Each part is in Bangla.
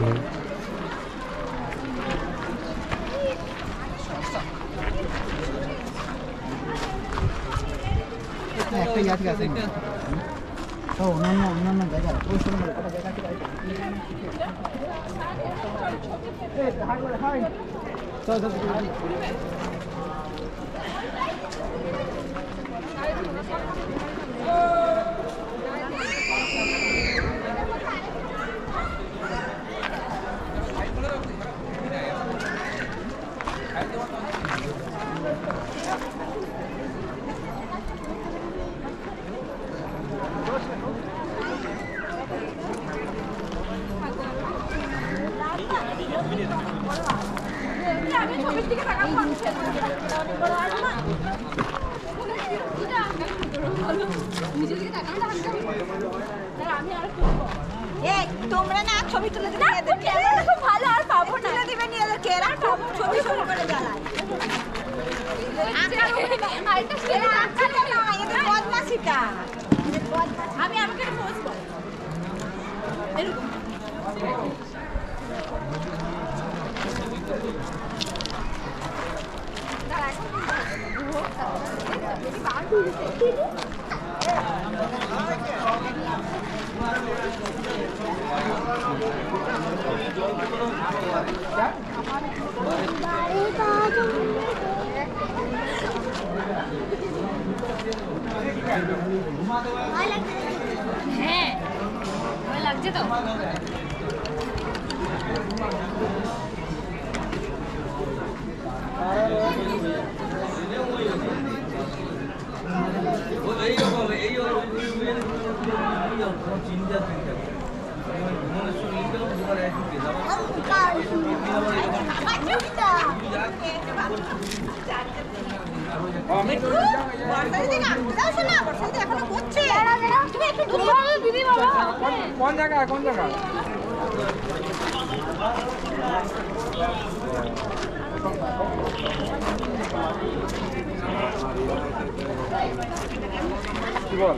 একটা ইয়াদ আছে ও অন্যান্য জায়গা ওই সময় একটা জায়গা থেকে হাই চল তোমরা না ছবি তুলে দিবে এদের ক্যামেরা খুব ভালো আর পাবো না তুলে দিবে নিয়ে এদের কেরা ছবি শুরু করে জ্বালায় আরেকটা স্টেজ আচ্ছা না এদের বদমাশিটা আমি আমাকে পোজ করব এরকম হ্যাঁ ভালো লাগছে তো কোন জায়গা কি বল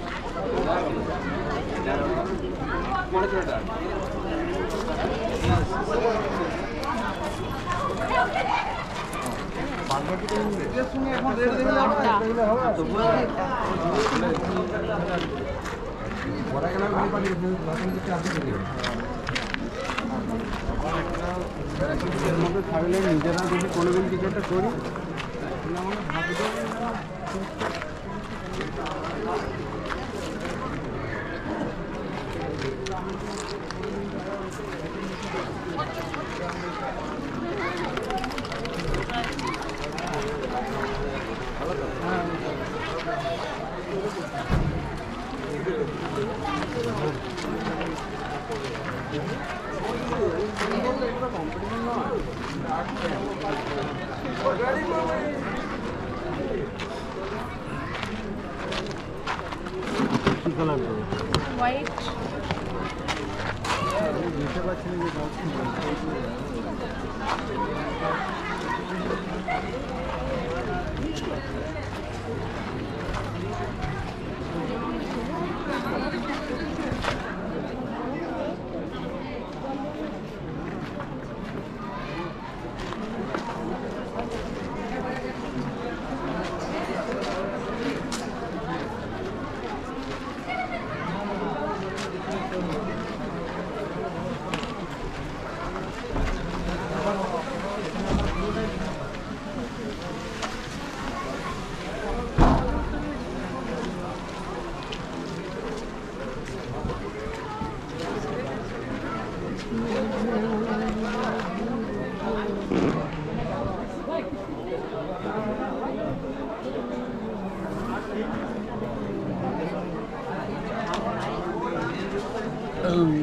নিজেরা যদি কোনোদিন কিছু একটা করি হোয়াইট বুঝতে পারছি না Oh.